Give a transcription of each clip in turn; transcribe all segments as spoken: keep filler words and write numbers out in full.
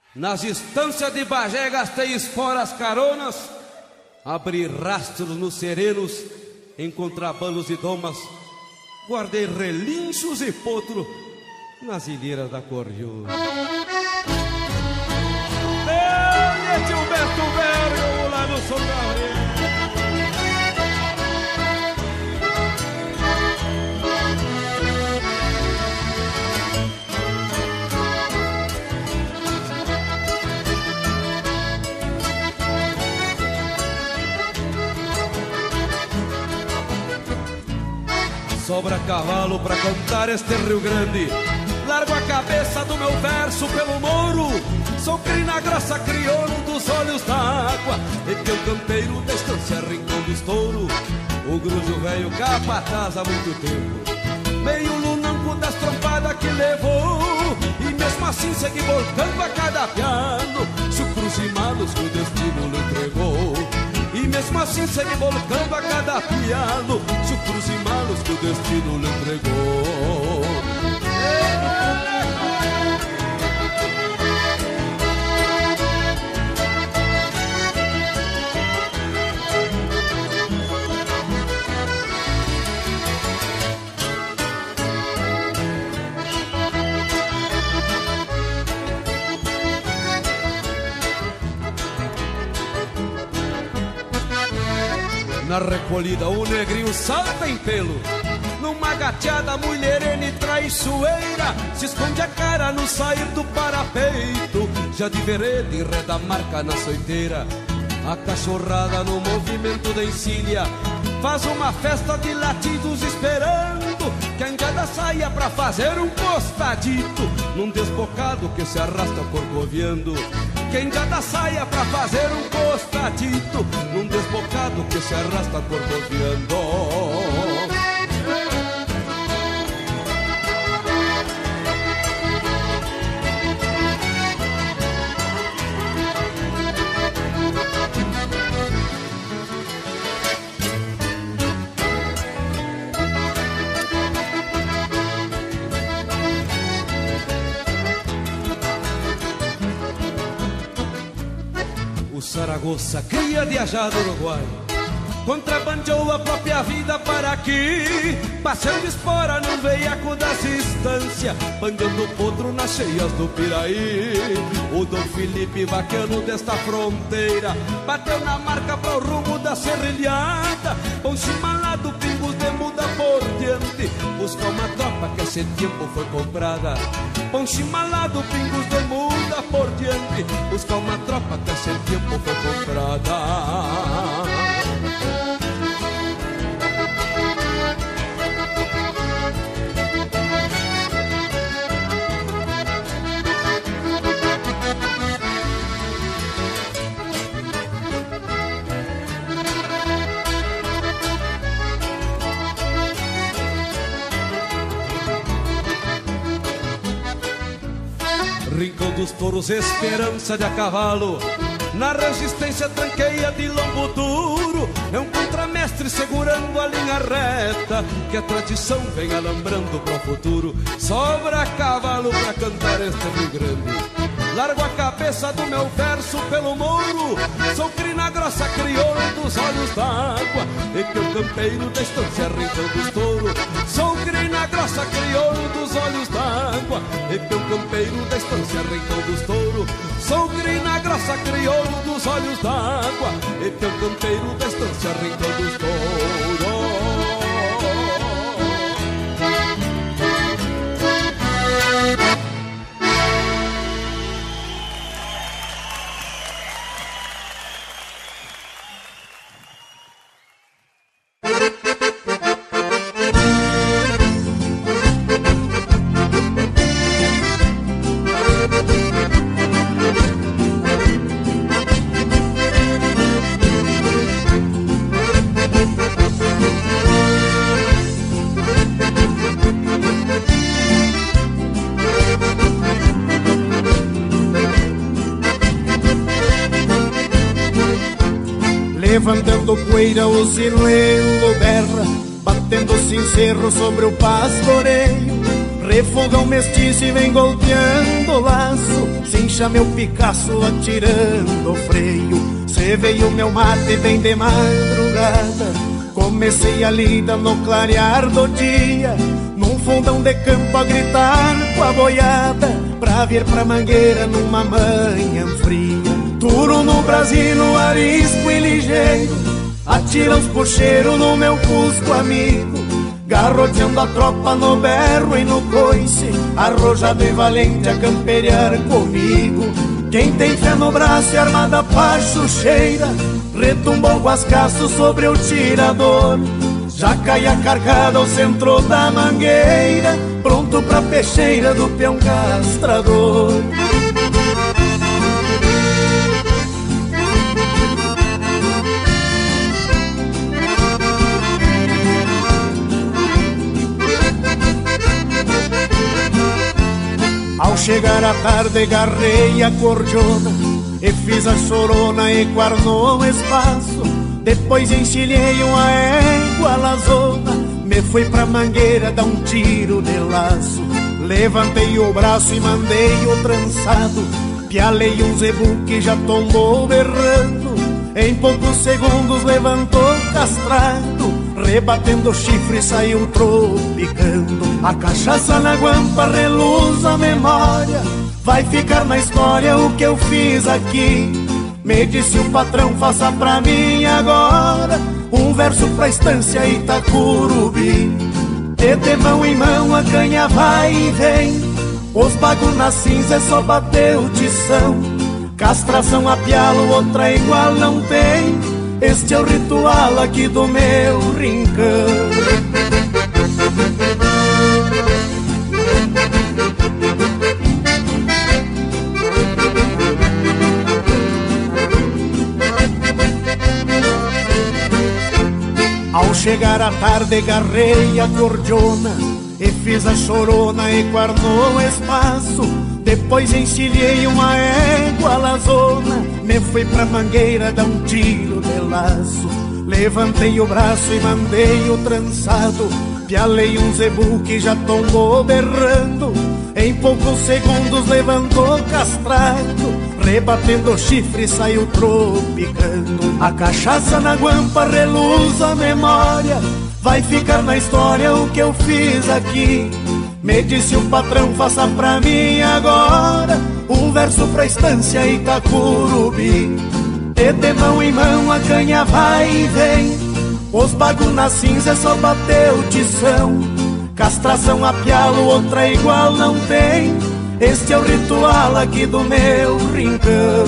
Nas estâncias de Bagé gastei esporas caronas, abri rastros nos serenos, em contrabandos e domas, guardei relinchos e potro nas ilheiras da Corriona. Dê-lhe Gilberto Vergo lá no São Gabriel. Sobra cavalo pra cantar este Rio Grande. Largo a cabeça do meu verso pelo mouro. Sou crina grossa, crioulo dos olhos d'água, e teu campeiro da estância Rincão dos Touro. O grujo velho capataz há muito tempo, meio lunanco das trompadas que levou, e mesmo assim segue voltando a cada piano, chucros e malos que o destino lhe entregou. E mesmo assim segue voltando a cada piano, chucros e malos que o destino lhe entregou. Na recolhida o negrinho salta em pelo, numa gateada mulherena e traiçoeira, se esconde a cara no sair do parapeito, já de vereda enreda a marca na soiteira. A cachorrada no movimento da encilha faz uma festa de latidos esperando que a indiada saia pra fazer um costadito num desbocado que se arrasta corcoviando. Que a indiada saia pra fazer um costadito num desbocado que se arrasta corcoviando. O Saragossa, cria de Ajá do Uruguai, contrabandeou a própria vida para aqui, passando espora num veiaco das estâncias, bandeando potro nas cheias do Piraí. O Dom Felipe, vaqueano desta fronteira, bateu na marca para o rumo da serrilhada, com chimalado, pingos de muda por diante, busca uma tropa que esse tempo foi comprada. Com chimalado, pingos de muda por diante, busca uma tropa que esse tempo foi comprada. Rincão dos Touros, esperança de a cavalo, na resistência tranqueia de longo duro. É um contramestre segurando a linha reta, que a tradição vem alambrando pro futuro. Sobra cavalo pra cantar este Rio Grande. Largo a cabeça do meu verso pelo mouro. Sou crina grossa, crioulo dos olhos d'água, e teu campeiro da estância Rincão dos Touros. Sou crina grossa, crioulo dos olhos d'água, e teu campeiro da estância Rincão dos Touros. Sou crina grossa, crioulo dos olhos d'água, e teu campeiro da estância Rincão dos Touros. Levantando poeira o sinuelo berra, batendo cincerro sobre o pastoreio. Refogão mestiço e vem golpeando o laço, se deixa meu Picasso atirando o freio. Cê veio meu mate bem de madrugada, comecei a lida no clarear do dia, num fundão de campo a gritar com a boiada, pra vir pra Mangueira numa manhã fria. Turo no Brasil, arisco e ligeiro, atira os puxeiros no meu cusco amigo, garroteando a tropa no berro e no coice, arrojado e valente a camperear comigo. Quem tem fé no braço e armada pachucheira, retumbou o guascaço sobre o tirador. Já caia carcada ao centro da mangueira, pronto pra peixeira do peão castrador. Ao chegar a tarde garrei a cordiona e fiz a chorona e guarnou o espaço. Depois encilhei uma égua lazona, me fui pra Mangueira dar um tiro de laço. Levantei o braço e mandei o trançado, pialei um zebu que já tombou berrando. Em poucos segundos levantou castrado, rebatendo o chifre saiu tropicando. A cachaça na guampa reluz a memória, vai ficar na história o que eu fiz aqui. Me disse o patrão, faça pra mim agora um verso pra estância Itacurubi. E de mão em mão a canha vai e vem, os bagos na cinza é só bater o tição. Castração a pialo, outra igual não tem, este é o ritual aqui do meu rincão. Ao chegar a tarde garrei a cordiona e fiz a chorona e guardou o espaço. Depois encilhei uma égua lazona, me fui pra Mangueira dar um tiro de laço. Levantei o braço e mandei o trançado, pialei um zebu que já tombou berrando. Em poucos segundos levantou castrado, rebatendo o chifre saiu tropicando. A cachaça na guampa reluz a memória, vai ficar na história o que eu fiz aqui. Me disse o patrão, faça pra mim agora um verso pra estância Itacurubi. E de mão em mão a canha vai e vem, os bagos na cinza é só bater o tição. Castração a pialo, outra igual não tem, este é o ritual aqui do meu rincão.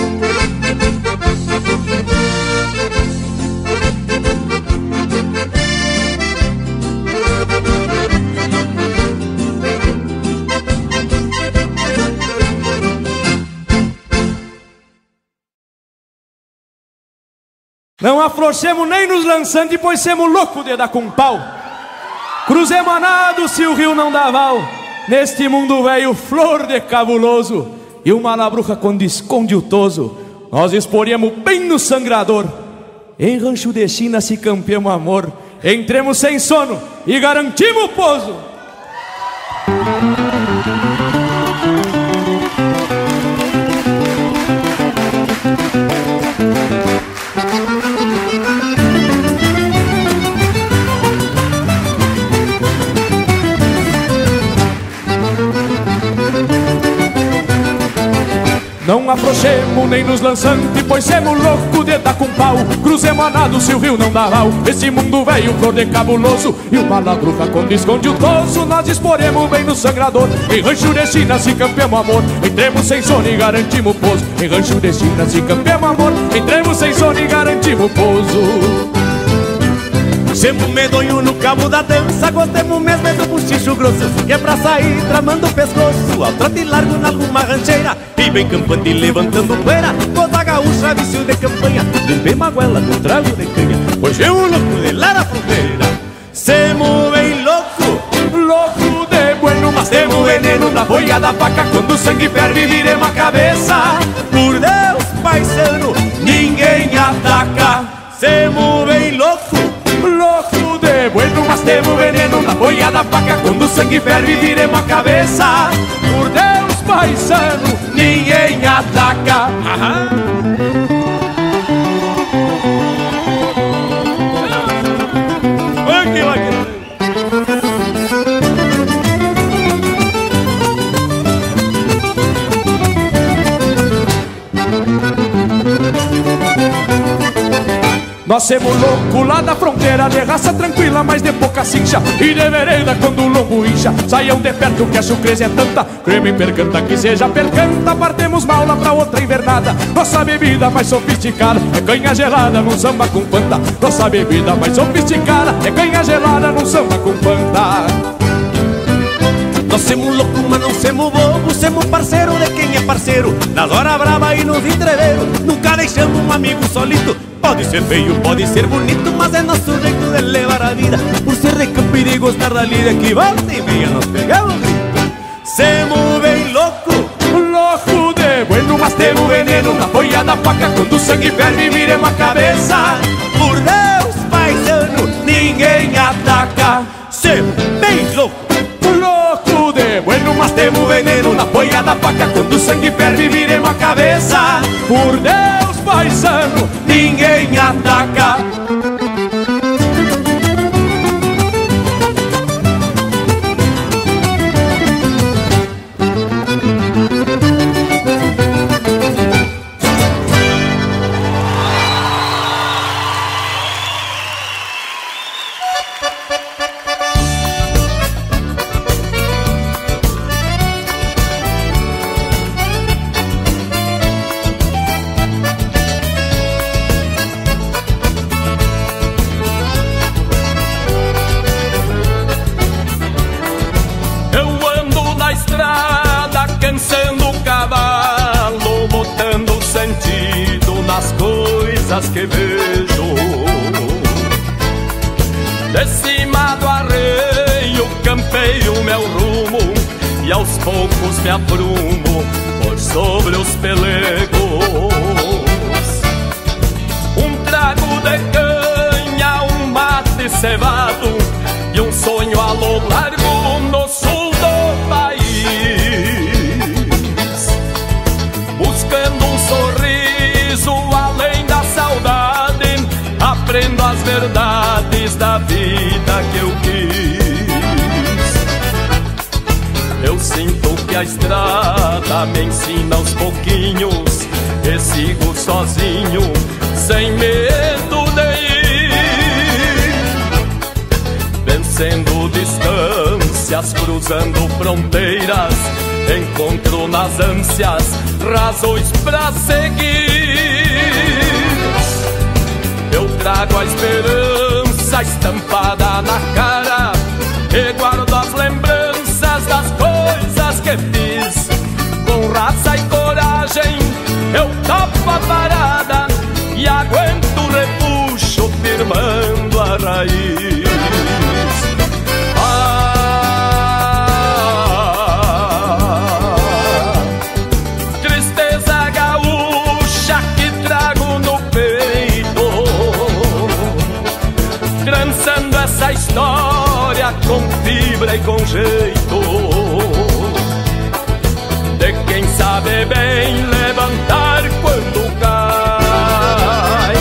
Não afrouxemos nem nos lançando, pois semos loucos de dar com pau. Cruzemos a nado se o rio não dá val, neste mundo velho flor de cabuloso, e uma labruca quando esconde o toso, nós exporíamos bem no sangrador. Em rancho de China se campeamos amor, entremos sem sono e garantimos o pouso. Não afrouxemos nem nos lançantes, pois semos loucos de dar com pau. Cruzemos a nado se o rio não dá val, esse mundo velho flor de cabuloso, e uma labruca quando esconde o toso, nós exporemos bem no sangrador. Em rancho de China se campeamos amor, entremos sem sono e garantimos pouso. Em rancho de China se campeamos amor, entremos sem sono e garantimos pouso. Semos medonho no cabo da dança, gostemos mesmo é do buchicho grosso, que é pra sair tramando o pescoço, ao trote largo na alguma rancheira, e bem campante levantando poeira, toda gaúcha vício de campanha, de bem maguela com trago de canha, hoje é o louco de lá na fronteira. Semos bem louco, louco de bueno, mas temos veneno na boia da vaca, quando o sangue ferve viremos a cabeça, por Deus paisano, ninguém ataca. Semos bem louco, louco de bueno, mas temos veneno na boia da vaca, quando o sangue ferve viremos a cabeça, por Deus paisano, ninguém ataca. ataca. Aqui, aqui. Nós somos loucos lá da fronteira, de raça tranquila, mas de pouca cincha. E de vereda quando o lombo incha, saiam de perto que a surpresa é tanta. Creme percanta que seja percanta, partemos mal lá pra outra invernada. Nossa bebida mais sofisticada é canha gelada num samba com panta. Nossa bebida mais sofisticada é canha gelada num samba com panta. Nós somos loucos, mas não somos bobos, somos parceiro de quem é parceiro. Nas horas brava e nos entreveiros, nunca deixamos um amigo solito. Pode ser feio, pode ser bonito, mas é nosso jeito de levar a vida. Por ser de campo e de gostar da lida, que volta e meia nós pegamos grito. Semos bem louco, louco de bueno, mas temos veneno na folha da faca. Quando o sangue ferve, viremos a cabeça. Por Deus, paisano, ninguém ataca. Semos bem louco, louco de bueno, mas temos veneno na folha da faca. Quando o sangue ferve, viremos a cabeça. Por Deus, paisano, ninguém ataca. Que vejo de cima do arreio, campeio meu rumo e aos poucos me aprumo por sobre os pelegos. Um trago de canha, um mate cevado e um sonho a lo largo no sul do país, buscando um sorriso além da saudade, aprendo as verdades da vida que eu quis. Eu sinto que a estrada me ensina aos pouquinhos e sigo sozinho, sem medo de ir, vencendo distâncias, cruzando fronteiras, encontro nas ânsias razões pra seguir. Eu trago a esperança estampada na cara e guardo as lembranças das coisas que fiz. Com raça e coragem eu topo a parada e aguento o repuxo firmando a raiz. Essa história com fibra e com jeito de quem sabe bem levantar quando cai.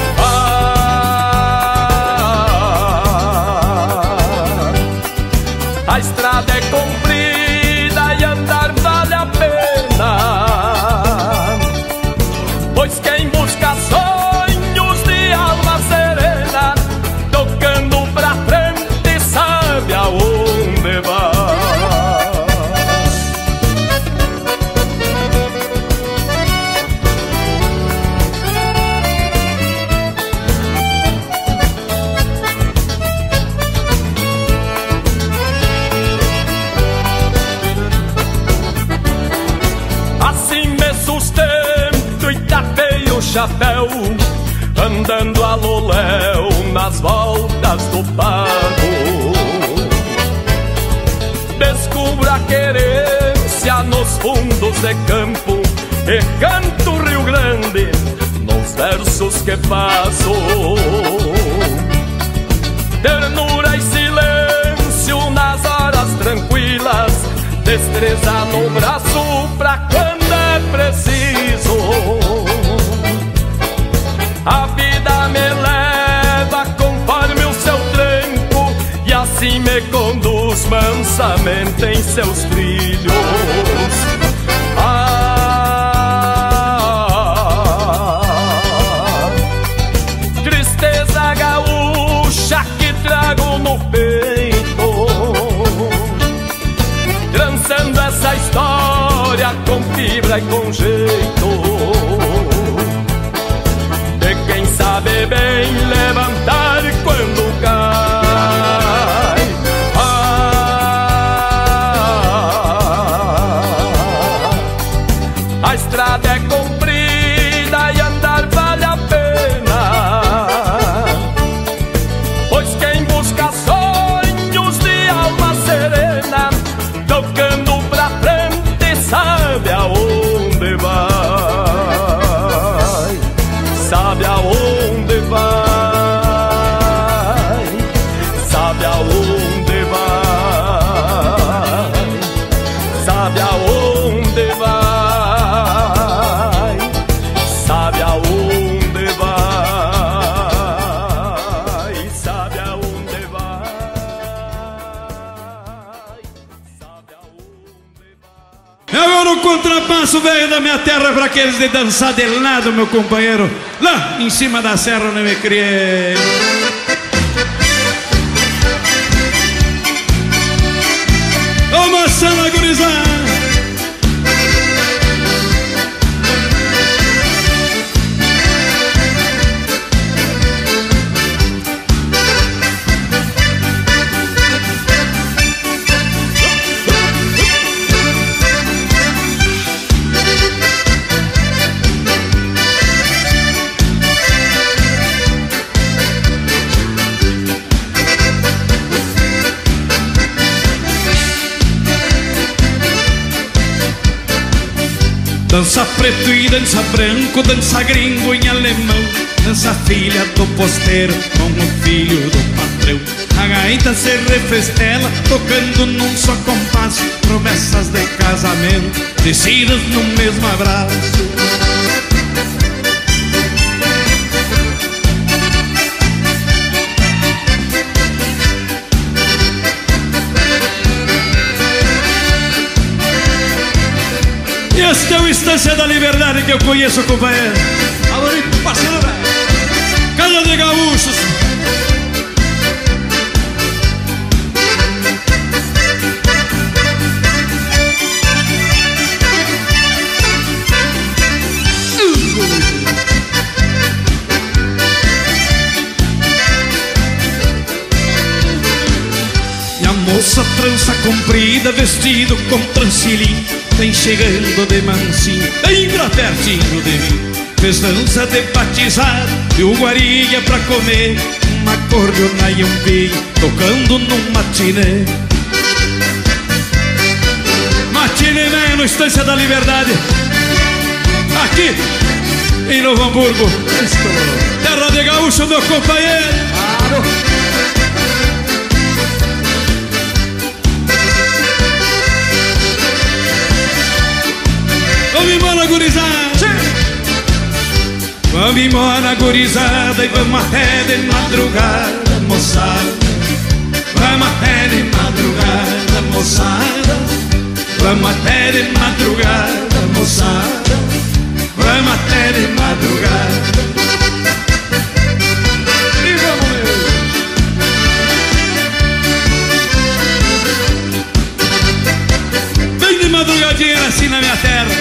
Ah, a estrada é comprida e andar vale a pena, pois quem busca sonhos de alma serena, tocando pra frente, sabe aonde vai. Assim me sustento e tapei o chapéu, andando a loléu nas voltas do pago. Descubro a querência nos fundos de campo e canto Rio Grande nos versos que faço. Ternura e silêncio nas horas tranquilas, destreza no braço pra quando é preciso. mansamente em seus trilhos. Ah, tristeza gaúcha que trago no peito, trançando essa história com fibra e com jeito, de quem sabe bem levantar quando cai. Ah, a estrada é comprida e andar vale a pena, pois quem busca sonhos de alma serena, tocando pra frente, sabe aonde vai, sabe aonde vai, sabe aonde vai, sabe aonde vai, sabe aonde vai, sabe aonde vai, sabe aonde vai. Eu vou no contrapasso, velho da minha terra, pra aqueles de dançar de lado, meu companheiro. Lá em cima da serra onde me criei. Ô moçada gurizada, dança preto e dança branco, dança gringo em alemão, dança filha do posteiro com o filho do patrão. A gaita se refestela, tocando num só compasso, promessas de casamento, tecidas no mesmo abraço. E esta é o Estância da Liberdade que eu conheço, companheiro. Favorito, parceiro, velho. Casa de gaúchos. E a moça trança comprida, vestido com transilim, vem chegando de mansinho, bem pra pertinho de mim. Fez dança de batizado e o guarinha pra comer, uma cordiona e um vinho, tocando num matiné. Matiné no Estância da Liberdade, aqui em Novo Hamburgo. Terra de gaúcho, meu companheiro. Claro. Vamos embora, gurizada! Vamos embora, gurizada, e vamos até de madrugada, moçada. Vamos até de madrugada, moçada. Vamos até de madrugada, moçada. Vamos até de madrugada. E vamos, meu. Vem de madrugadinha assim na minha terra.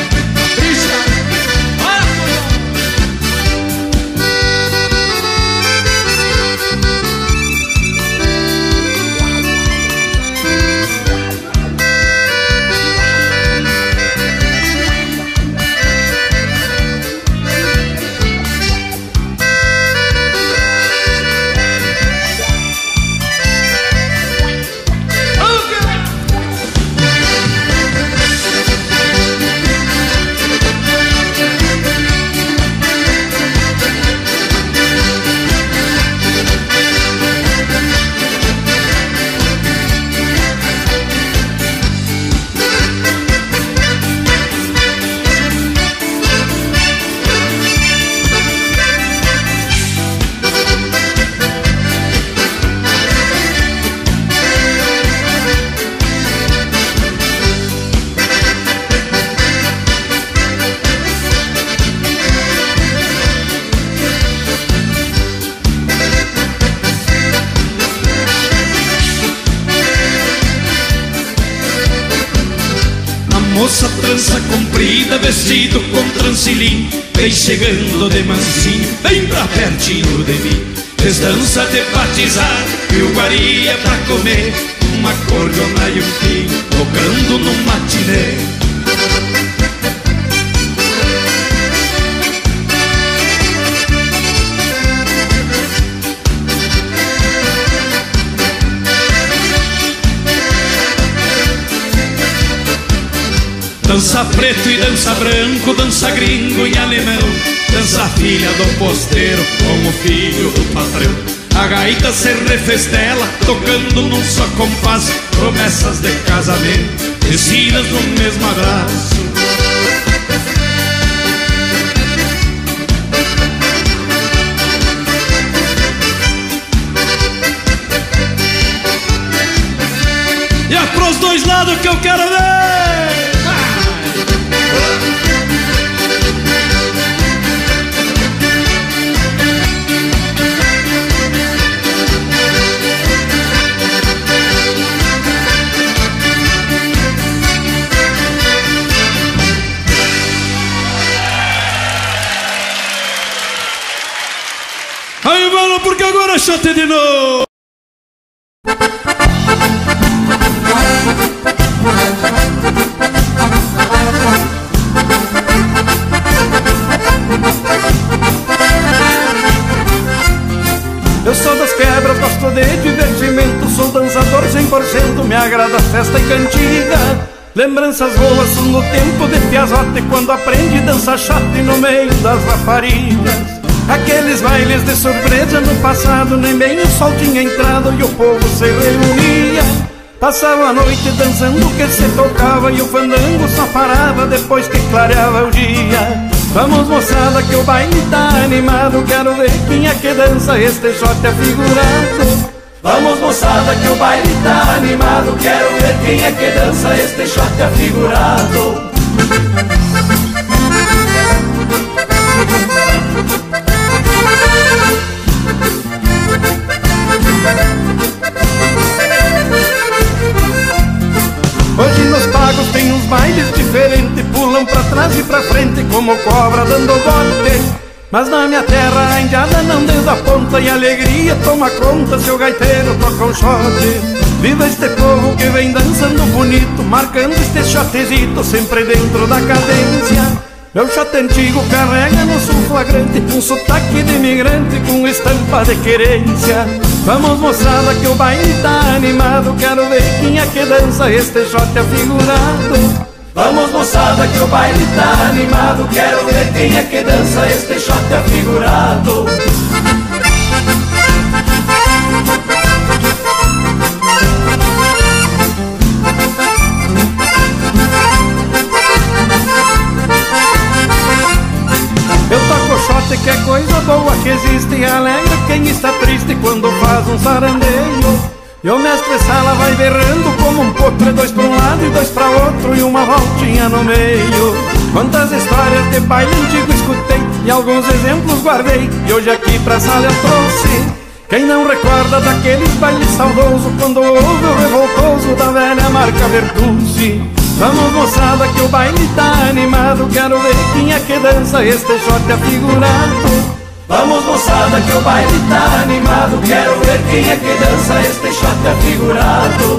moça trança comprida, vestido com transilim, vem chegando de mansinho, bem pra pertinho de mim. Desdança de batizar e o guari é pra comer, uma cordiona e um pinho, tocando num matinê. Dança preto e dança branco, dança gringo e alemão, dança filha do posteiro com o filho do patrão. A gaita se refestela, tocando num só compasso, promessas de casamento, tecidas no mesmo abraço. E é pros dois lados que eu quero ver! Aí, mano, porque agora chate de novo. Eu sou das quebras, gosto de divertimento, sou dançador cem por cento, me agrada festa e cantiga. Lembranças boas são no tempo de piazote, quando aprendi dança chate no meio das raparigas. Aqueles bailes de surpresa no passado, nem bem o sol tinha entrado e o povo se reunia. Passava a noite dançando que se tocava e o fandango só parava depois que clareava o dia. Vamos moçada que o baile tá animado, quero ver quem é que dança este shot afigurado. Vamos moçada que o baile tá animado, quero ver quem é que dança este shot afigurado. Hoje nos pagos tem uns bailes diferentes, pulam pra trás e pra frente como cobra dando bote. Mas na minha terra a indiada não desaponta e a alegria toma conta se o gaiteiro toca um shot. Viva este povo que vem dançando bonito, marcando este shotezito sempre dentro da cadência. Meu shot antigo carrega no sul flagrante um sotaque de imigrante com estampa de querência. Vamos moçada que o baile tá animado, quero ver quem é que dança este shot afigurado. Vamos moçada que o baile tá animado, quero ver quem é que dança este shot afigurado. Eu toco shot que é coisa boa que existe e alegra quem está triste quando faz um sarandeio. E o mestre sala vai berrando como um potro, dois pra um lado e dois pra outro e uma voltinha no meio. Quantas histórias de baile antigo escutei e alguns exemplos guardei e hoje aqui pra sala eu trouxe. Quem não recorda daqueles bailes saudosos quando ouve o revoltoso da velha marca Bertucci. Vamos moçada que o baile tá animado, quero ver quem é que dança este shot afigurado. Vamos moçada que o baile tá animado, quero ver quem é que dança este shot afigurado.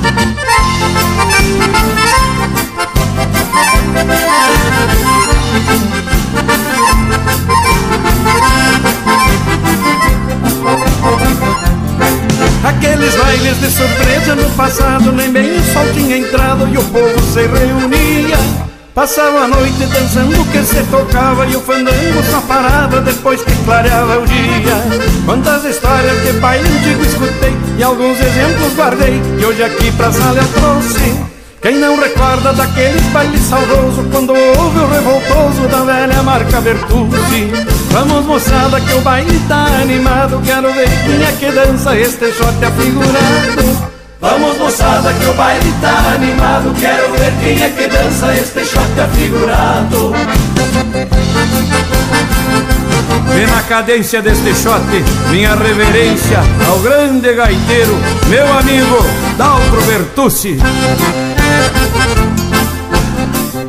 Aqueles bailes de surpresa no passado, nem bem o sol tinha entrado e o povo se reunia. Passava a noite dançando que se tocava e o fandango só parava depois que clareava o dia. Quantas histórias de baile antigo escutei e alguns exemplos guardei e hoje aqui pra sala eu trouxe. Quem não recorda daqueles bailes saudosos quando ouve o revoltoso da velha marca Bertucci. Vamos moçada que o baile tá animado, quero ver quem é que dança este shot afigurado. Vamos moçada que o baile tá animado, quero ver quem é que dança este shot afigurado. E na cadência deste shot, minha reverência ao grande gaiteiro, meu amigo Daltro Bertucci.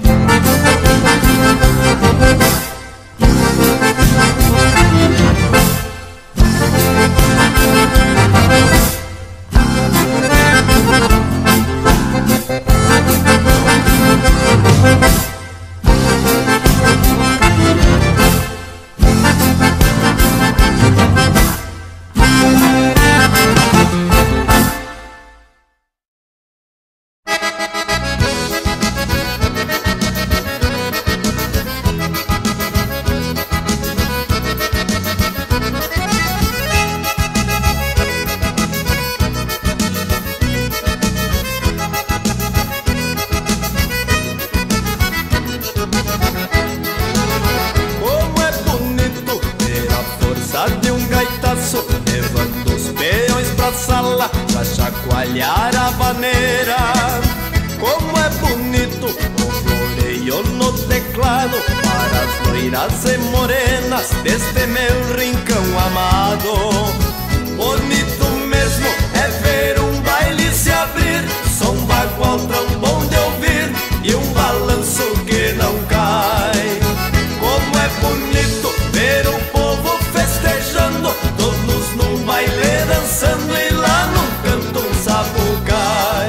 chacoalhar a vaneira. Como é bonito o floreio no teclado para as loiras e morenas deste meu rincão amado. Bonito mesmo é ver um baile se abrir, som bagual tão bom de ouvir e um balanço que não cai. Como é bonito ver o povo festejando, todos num baile dançando e lá num canto um sapucai.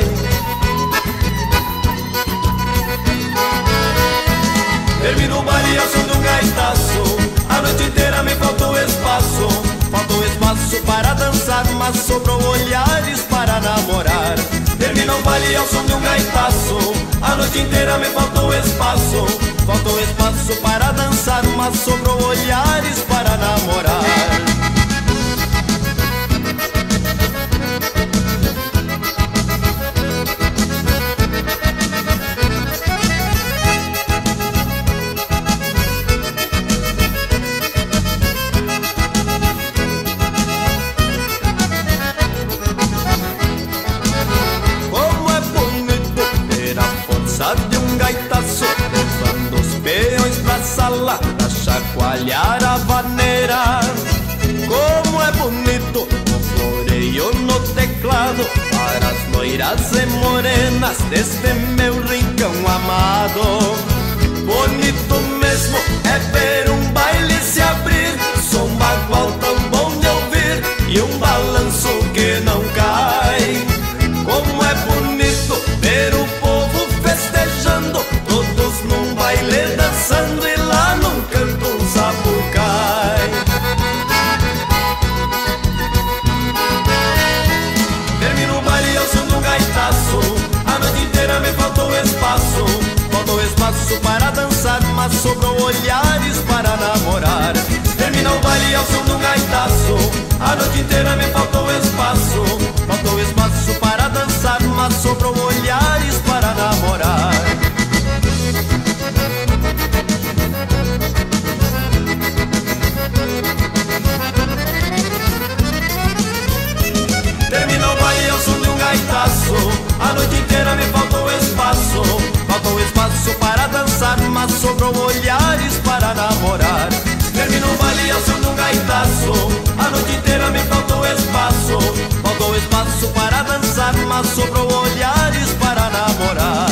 Termino o baile ao som de um gaitaço, a noite inteira me faltou espaço. Faltou espaço para dançar, mas sobrou olhares para namorar. Termina o baile ao som de um gaitaço, a noite inteira me faltou espaço. Faltou espaço para dançar, mas sobrou olhares para namorar. De um gaitaço, levando os peões pra sala pra chacoalhar a vaneira. Como é bonito o floreio no teclado para as loiras e morenas deste meu rincão amado. Bonito mesmo é ver um baile se abrir, som bagual tão bom de ouvir e um balanço que não cai. Como é bonito ver o povo festejando, todos num baile dançando e lá num canto um sapucai. Termino o baile ao som de um gaitaço, a noite inteira me faltou espaço. Faltou espaço para dançar, mas sobrou olhares para namorar. Termina o baile ao som de um gaitaço, a noite inteira me faltou espaço. Faltou espaço para dançar, mas sobrou olhares para namorar. Termina o baile ao som de um gaitaço, a noite inteira me faltou espaço. Faltou espaço para dançar, mas sobrou olhares para namorar. Termina o baile ao som de um gaitaço, a noite inteira me faltou espaço. Faltou espaço para dançar, mas sobrou olhares para namorar.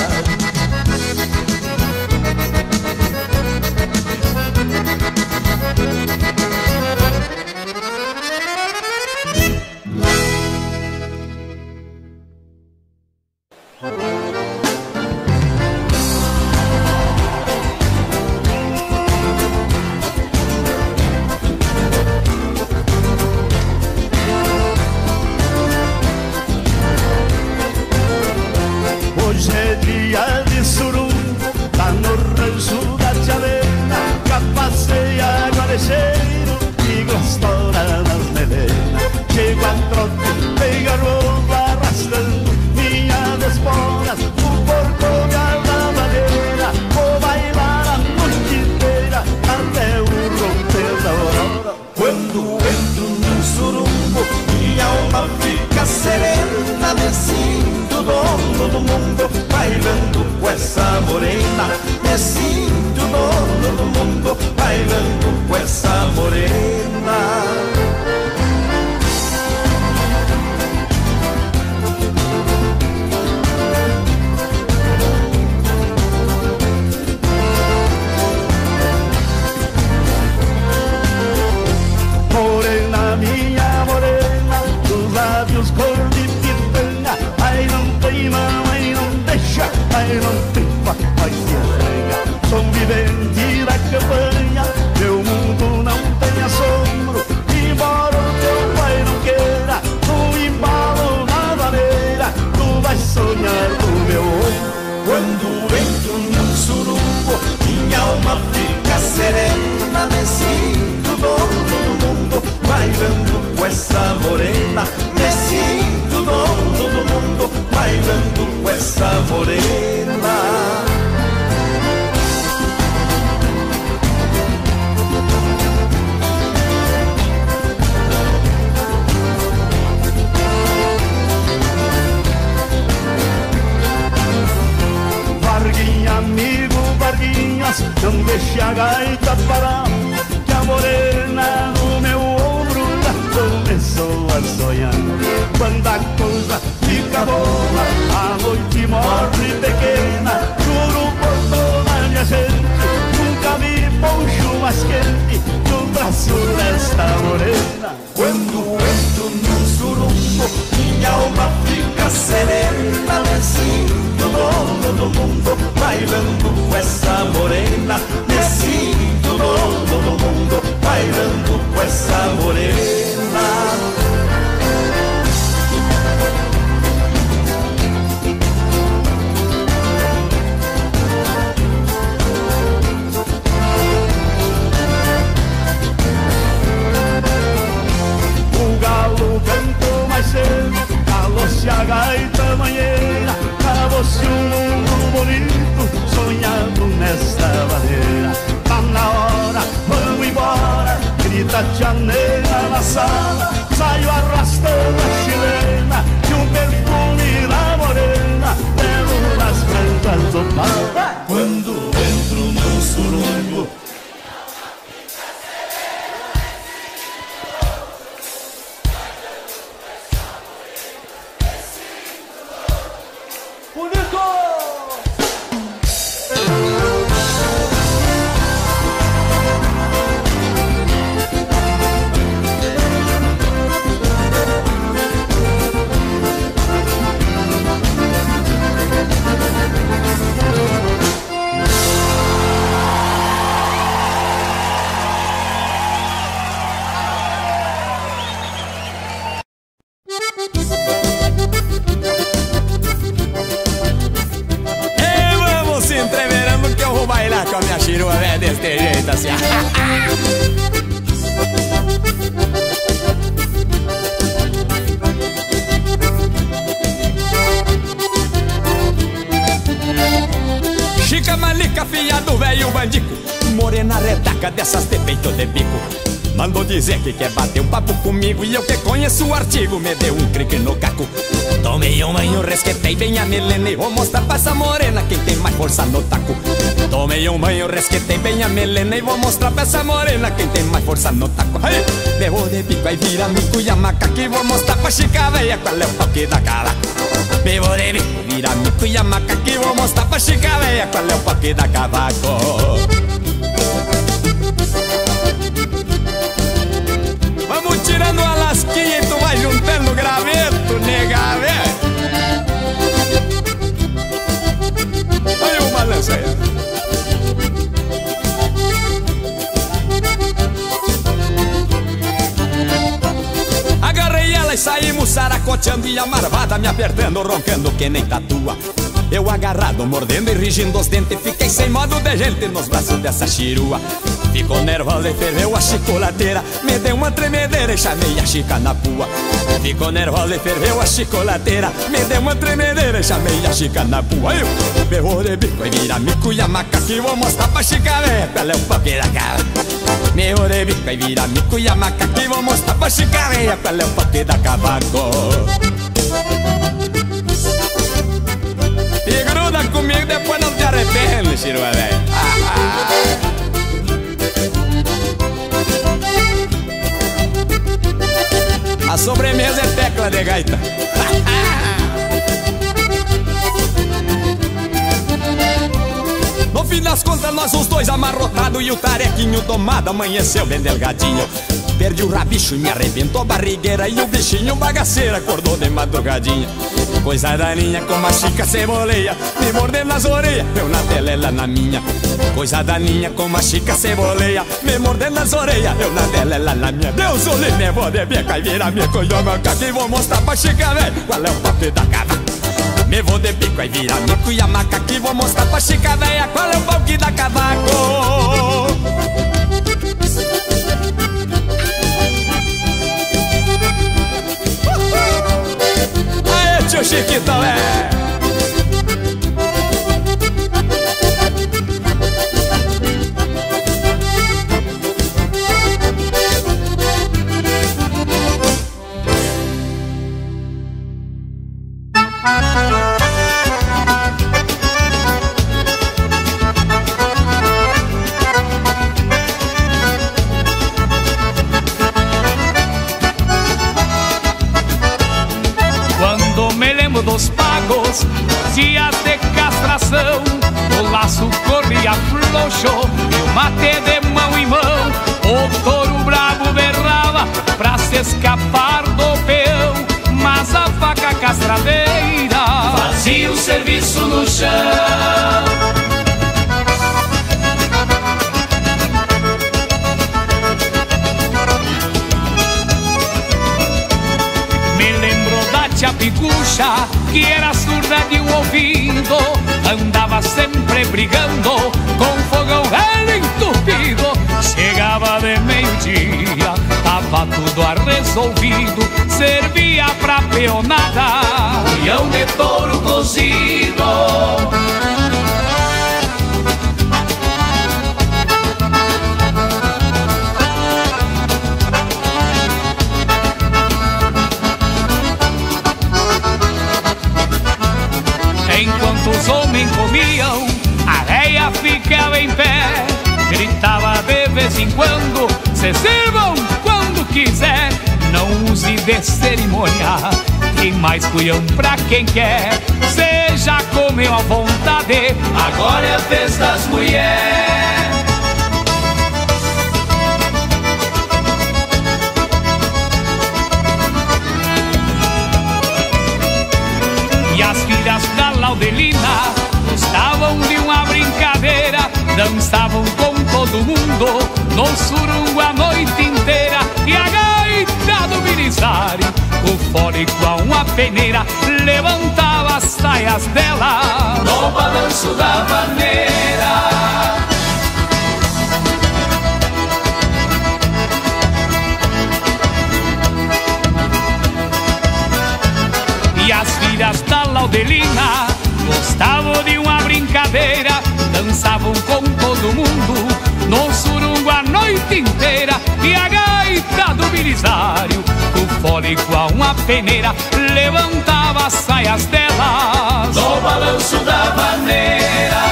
gaita para que a morena no meu ombro já começou a sonhar. Quando a coisa fica boa, a noite morre pequena. Juro por toda minha gente, nunca vi poncho mais quente que o braço desta morena. Quando entro num surumbo, minha alma fica serena. Me sinto dono do mundo, bailando com essa morena. Me sinto dono do mundo, bailando com essa morena. Cantou mais cedo, calou-se a gaita manheira. Acabou-se um mundo bonito, sonhado nesta maneira. Tá na hora, vamos embora, grita a tia negra na sala. Saio arrastando a chilena e um perfume da morena, belo nas brancas do pau. Quando entro num surungo, deste jeito assim. Chica Malica, filha do velho bandico, morena retaca dessas de peito de bico. Mandou dizer que quer bater um papo comigo, e eu que conheço o artigo me deu um crique no caco. Tomei um banho, resquetei bem a melena e vou mostrar pra essa morena quem tem mais força no taco. Tomei um banho, resquetei bem a melena e vou mostrar pra essa morena quem tem mais força no taco. Aí, me vou de bico, aí vira mico e a macaca e vou mostrar pra chica véia qual é o pau que dá cavaco. Me vou de bico, vira mico e a macaca e vou mostrar pra chica véia qual é o pau que dá cavaco. Vamos tirando a lasquinha e tu vai juntando o graveto, nega, velho. Olha o balanço aí. Agarrei ela e saímos saracoteando, e a marvada me apertando, roncando que nem tatua. Eu agarrado, mordendo e rigindo os dentes, fiquei sem modo de gente nos braços dessa chirua. Ficou nervosa e ferveu a chicolateira, me deu uma tremedeira e chamei a chica na pua. Ficou nervosa e ferveu a chicolateira, me deu uma tremedeira e chamei a chica na pua. Eu ferrou de bico e vira mico e a macaca e vou mostrar pra chica véia qual é o pau que dá cavaco. Me vou de bico e vira mico e a macaca e vou mostrar pra chica véia qual é o pau que dá cavaco. E gruda comigo, depois não te arrepende, chirua velho. Ah, ah. A sobremesa é tecla de gaita. No fim das contas, nós os dois amarrotados e o tarequinho domado amanheceu bem delgadinho. Perdi o rabicho e me arrebentou a barrigueira, e o bichinho bagaceiro acordou de madrugadinha. Coisa daninha como a chica ceboleia, me mordendo nas orelhas, eu na dela, ela na minha. Coisa daninha como a chica ceboleia, me mordendo nas orelhas, eu na dela, ela na minha. Deus o livre, me vou de beca e vira minha coisa macaca e vou mostrar pra chica velho qual é o papo da cava. Me vou de bico e vira mico e a macaca e vou mostrar pra chica velha qual é o pau que dá cavaco. Aê, tio Chiquitão, é! dos pagos, dias de castração, o laço corria floxo e o mate de mão em mão. O touro bravo berrava pra se escapar do peão, mas a vaca castradeira fazia o serviço no chão. Tia Picucha, que era surda de um ouvido, andava sempre brigando com fogão velho entupido. Chegava de meio-dia, tava tudo a resolvido, servia pra peonada culhão de touro cozido. Enquanto os homens comiam, a véia ficava em pé, gritava de vez em quando: se sirvam quando quiser, não use de cerimônia, tem mais culhão pra quem quer. Cê já comeu à vontade, agora é a vez das mulheres. E as filhas da Laudelina gostavam de uma brincadeira, dançavam com todo mundo no surungo a noite inteira. E a gaita do Belisário, o fole com uma peneira, levantava as saias dela no balanço da vaneira. E as filhas da Laudelina gostavam de uma brincadeira, dançavam com todo mundo no surungo a noite inteira. E a gaita do Belisário, o fole com uma peneira, levantava as saias delas no balanço da vaneira.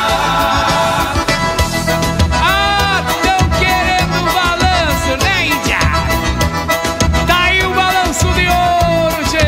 Ah, tão querendo balanço, né, índia? Tá aí o balanço de hoje.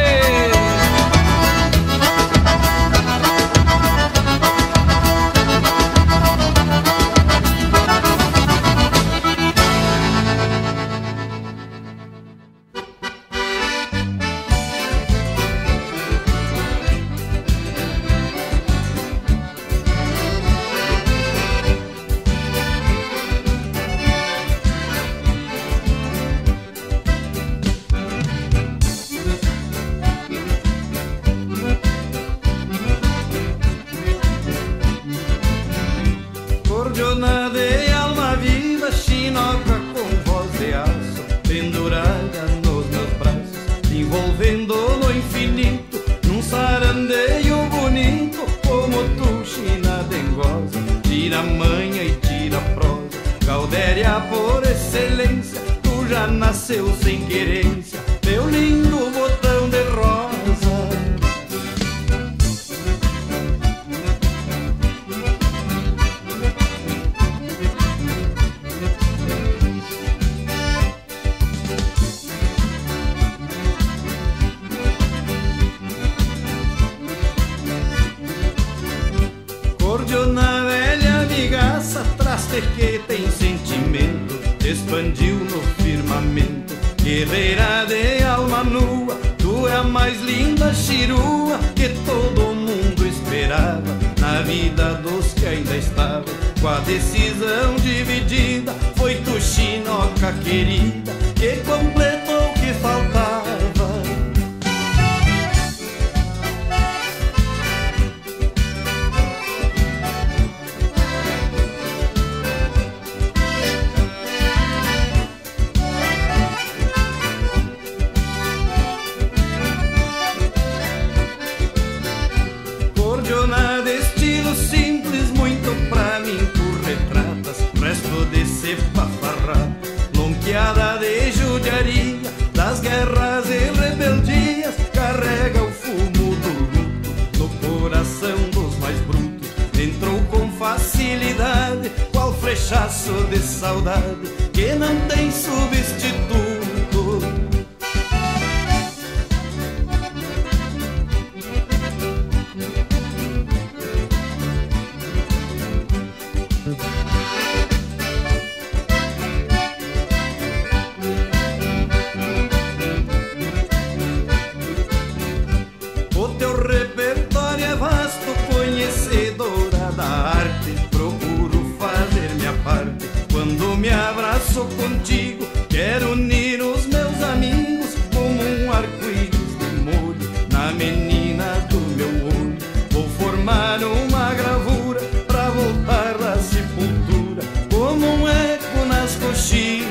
tô contigo. Quero unir os meus amigos como um arco-íris de molho na menina do meu olho. Vou formar uma gravura pra voltar da sepultura como um eco nas coxilhas.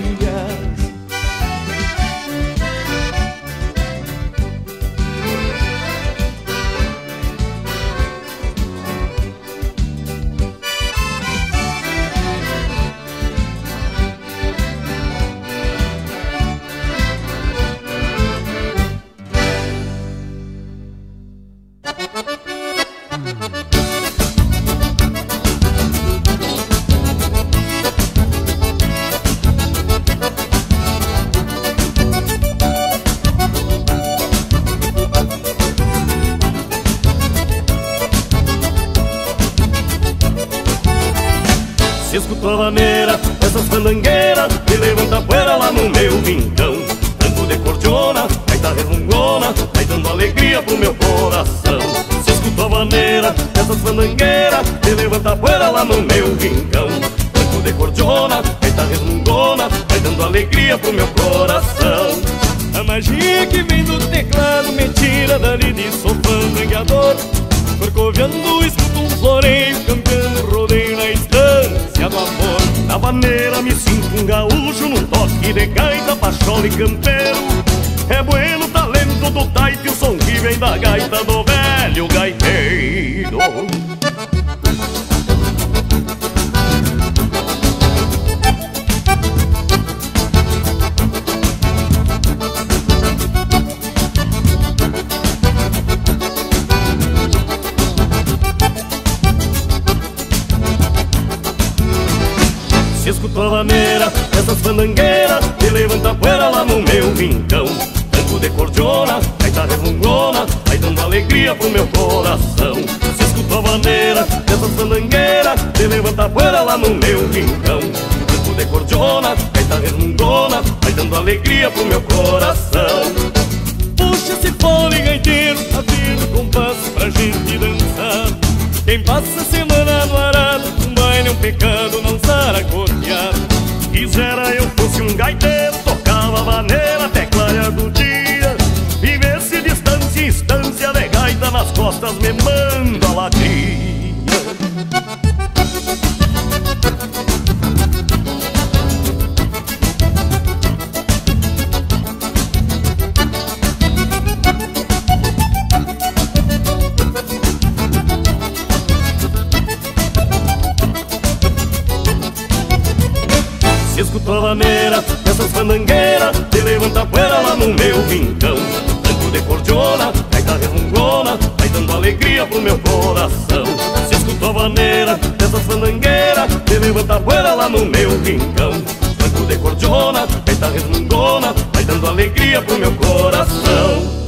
Se escutou a maneira dessas fandangueiras que levanta a poeira lá no meu rincão. Tanto de cordiona, gaita resmungona, vai dando alegria pro meu coração. Se escutou a maneira dessas fandangueiras que levanta a poeira lá no meu rincão. Tanto de cordiona, gaita resmungona, vai dando alegria pro meu coração. A magia que vem do teclado me tira dali de sou fandangueador. Corcoviando, escuto um floreio, campeando, rodeio na estância do amor. Na maneira me sinto um gaúcho num toque de gaita, pachola e campeiro. É bueno o talento do taite, o som que vem da gaita do velho gaiteiro. Se escutou a maneira dessas fandangueiras que levanta a poeira lá no meu rincão. Tanto de cordiona, gaita resmungona, vai dando alegria pro meu coração. Se escutou a maneira dessas fandangueiras que levanta a poeira lá no meu rincão. Tanto de cordiona, gaita resmungona, vai dando alegria pro meu coração. Puxa esse fole gaiteiro, afirma o compasso pra gente dançar. Quem passa a semana no arado, um baile é um pecado não saracotear. Quisera eu fosse um gaiteiro, tocava a maneira até clarear do dia. Vivesse distância em instância de gaita nas costas me manda a lacria. Se escutou a maneira dessas fandangueiras que levanta a poeira lá no meu rincão. Tanto de cordiona, gaita resmungona, vai dando alegria pro meu coração. Se escutou a maneira dessas fandangueiras que levanta a poeira lá no meu rincão. Tanto de cordiona, gaita resmungona, vai dando alegria pro meu coração.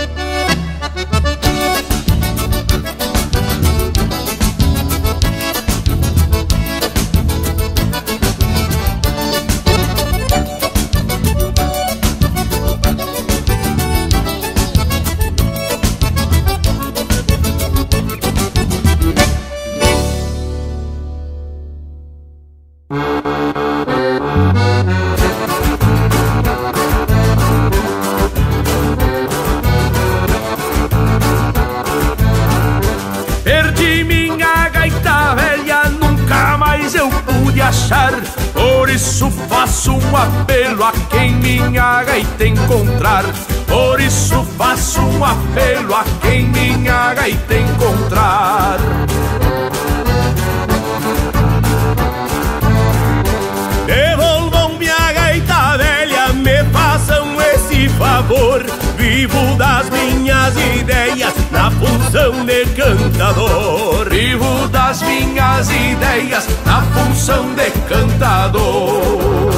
Por isso faço um apelo a quem minha gaita encontrar. Por isso faço um apelo a quem minha gaita encontrar. Devolvam minha gaita velha, me façam esse favor. Vivo das minhas ideias na função de cantador. Vivo das minhas ideias na função de cantador.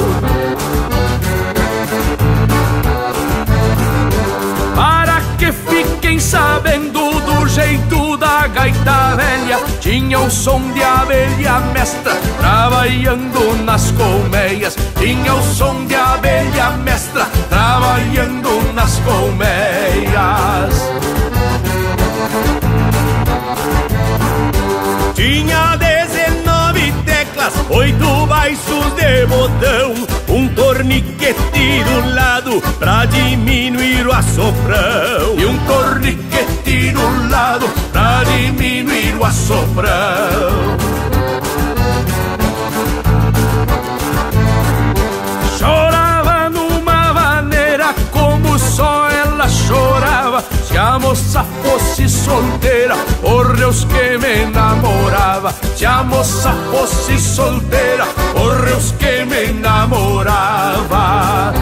Para que fiquem sabendo do jeito da gaita velha, tinha o som de abelha mestra trabalhando nas colmeias. Tinha o som de abelha mestra trabalhando nas colmeias. Tinha dezenove teclas oito baixos de botão, um torniquete do lado pra diminuir o assoprão. E um torniquete do lado pra diminuir o assoprão. Chorava numa maneira como só ela chorava. Se a moça fosse solteira, por Deus que me namorava. Se a moça fosse solteira, por Deus que me namorava.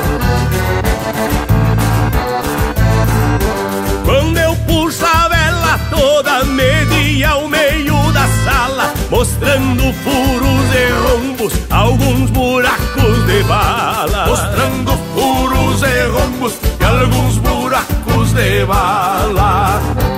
Quando eu puxava ela toda, media ao meio da sala, mostrando furos e rombos, alguns buracos de bala. Mostrando furos e rombos e alguns buracos de bala.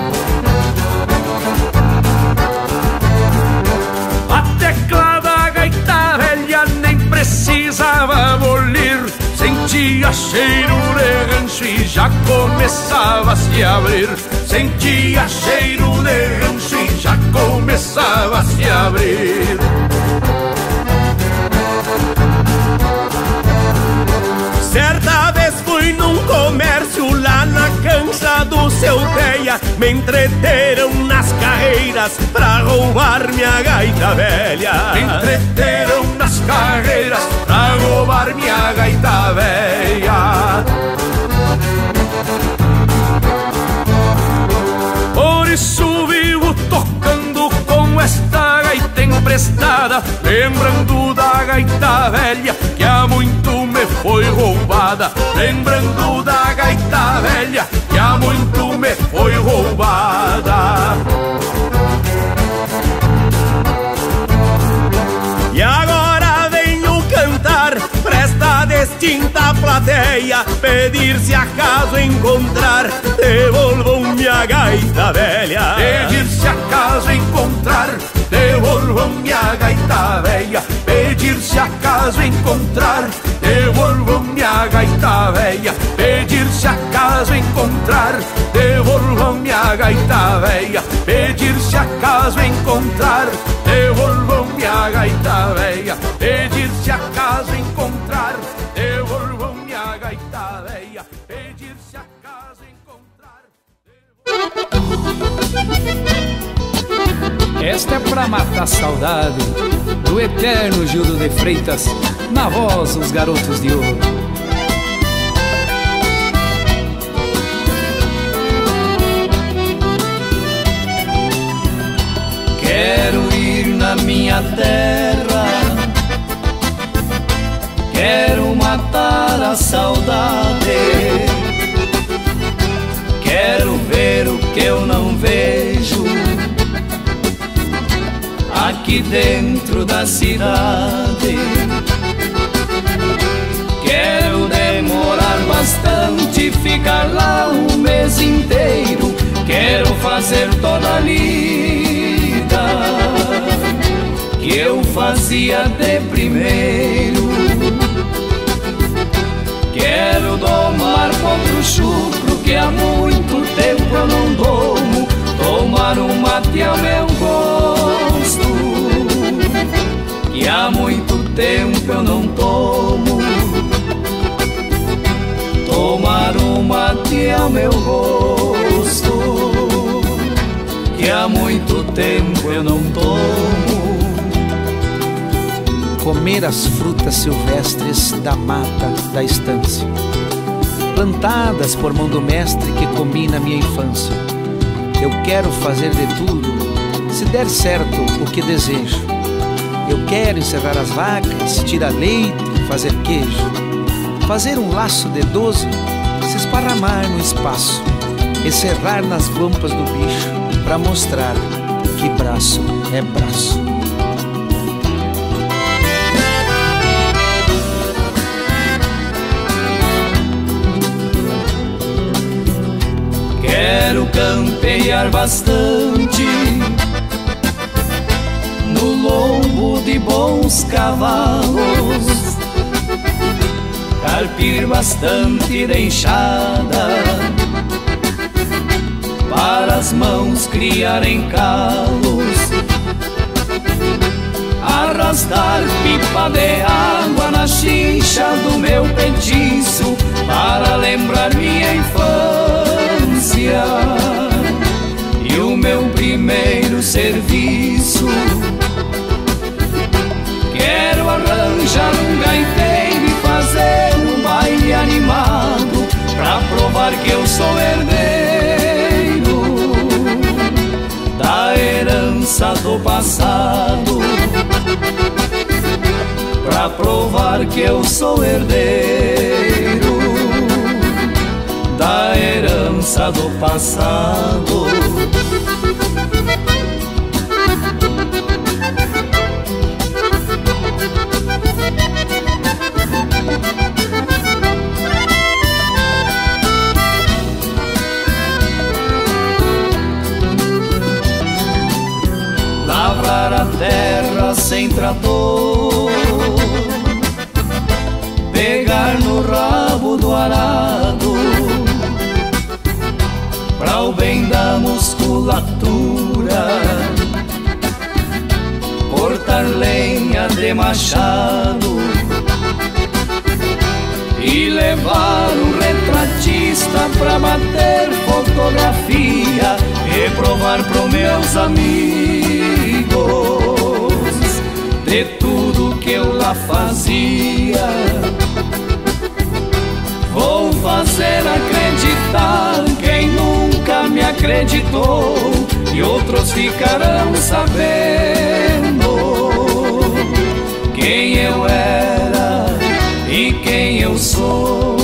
A tecla da gaita velha nem precisava bolir, sentia cheiro de rancho e já começava a se abrir. Sentia cheiro de rancho e já começava a se abrir. Certa vez fui num comércio lá na cancha do seu Teia, me entreteram nas carreiras pra roubar minha gaita velha. Me entreteram nas carreiras pra roubar minha gaita velha. Por isso vivo tocando com esta gaita emprestada, lembrando da gaita velha que há muito me foi roubada. Lembrando da gaita velha que há muito me foi roubada. E agora venho cantar pra esta distinta plateia, pedir se acaso encontrar, devolvam minha gaita velha. Pedir se acaso encontrar, devolvam minha gaita velha. Pedir se acaso encontrar, devolvam minha gaita velha. Pedir se acaso encontrar, devolvam minha gaita velha. Pedir se acaso encontrar, devolvam minha gaita velha. Pedir se acaso encontrar, devolvam minha gaita velha. Pedir se acaso encontrar. Esta é pra matar a saudade do eterno Gildo de Freitas, na voz os garotos de ouro. Quero ir na minha terra, quero matar a saudade, quero ver o que eu não vejo aqui dentro da cidade. Quero demorar bastante, ficar lá um mês inteiro. Quero fazer toda a lida que eu fazia de primeiro. Quero domar contra o chucro que há muito tempo eu não domo, tomar um mate ao meu gosto que há muito tempo eu não tomo, tomar um mate ao meu gosto que há muito tempo eu não tomo. Comer as frutas silvestres da mata da estância, plantadas por mão do mestre que comi na minha infância. Eu quero fazer de tudo, se der certo o que desejo. Eu quero encerrar as vacas, tirar leite, fazer queijo, fazer um laço de doze, se esparramar no espaço e serrar nas guampas do bicho pra mostrar que braço é braço. Quero campear bastante no lombo de bons cavalos, carpir bastante de enxada para as mãos criarem calos, arrasar gastar pipa de água na chincha do meu petiço para lembrar minha infância e o meu primeiro serviço. Quero arranjar um gaiteiro e fazer um baile animado pra provar que eu sou herdeiro da herança do passado, pra provar que eu sou herdeiro da herança do passado. Lavrar a terra sem trator, pegar no rabo do arado, pra o bem da musculatura, cortar lenha de machado e levar um retratista pra bater fotografia e provar pros meus amigos de tudo que eu lá fazia. Vou fazer acreditar quem nunca me acreditou e outros ficarão sabendo quem eu era e quem eu sou,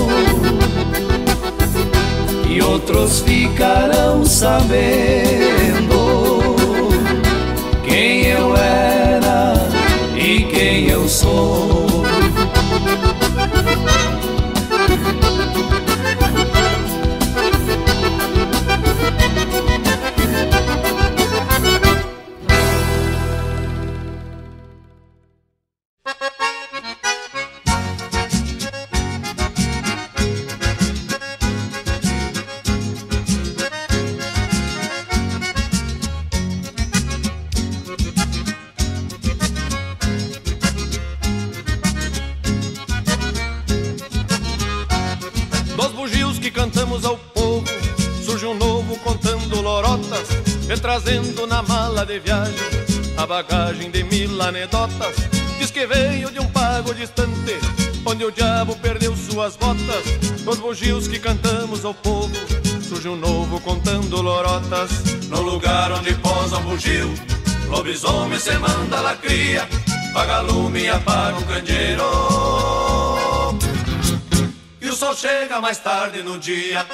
e outros ficarão sabendo quem eu era e quem eu sou. Trazendo na mala de viagem a bagagem de mil anedotas. Diz que veio de um pago distante, onde o diabo perdeu suas botas. Nos bugios que cantamos ao povo surge um novo contando lorotas. No lugar onde posa um bugio, lobisomem se manda lacria, vagalume e apaga um candeeiro, e o sol chega mais tarde no dia.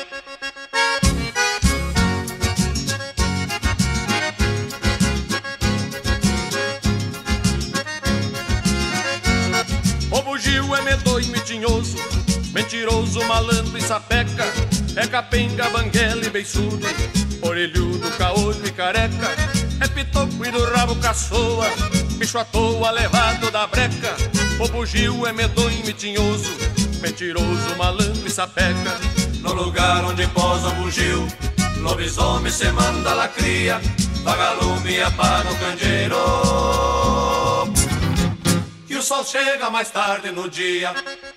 O bugio é medonho e tinhoso, mentiroso, malandro e sapeca, é capenga, banguela e beiçudo, orelhudo, caolho e careca, é pitoco e do rabo caçoa, bicho à toa levado da breca. O bugio é medonho e tinhoso, mentiroso, malandro e sapeca. No lugar onde posa um bugio, lobisomem se manda lacria, vagalume e apaga o candeeiro, e o sol chega mais tarde no dia.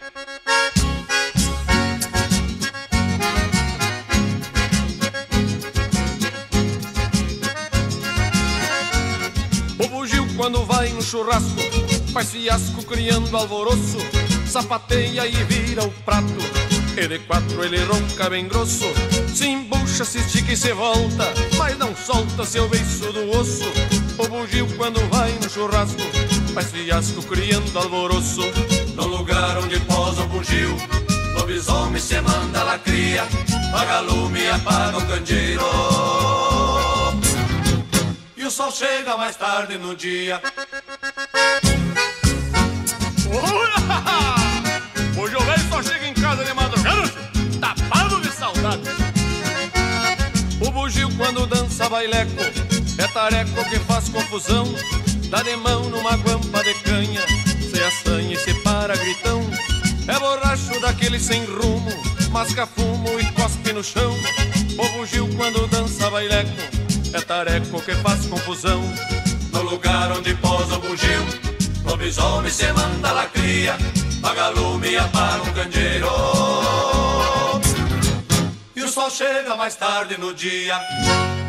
O bugio quando vai no churrasco faz fiasco criando alvoroço, sapateia e vira o prato, e de quatro ele ronca bem grosso, se embucha, se estica e se volta, mas não solta seu beiço do osso. O bugio quando vai no churrasco faz fiasco criando alvoroço. No lugar onde posa o bugio, lobisomem se manda lacria, vagalume e apaga o candeeiro, e o sol chega mais tarde no dia. Hoje o velho só chega em casa de madrugada, tapado de saudade. O bugio quando dança baileco é tareco que faz confusão, dá de mão numa guampa de canha, se assanha e se para gritão. É borracho daquele sem rumo, masca fumo e cospe no chão. O bugio quando dança baileco é tareco que faz confusão. No lugar onde posa o bugio, lobisomem se manda la cria, vagalume e apaga um candeeiro. E o sol chega mais tarde no dia.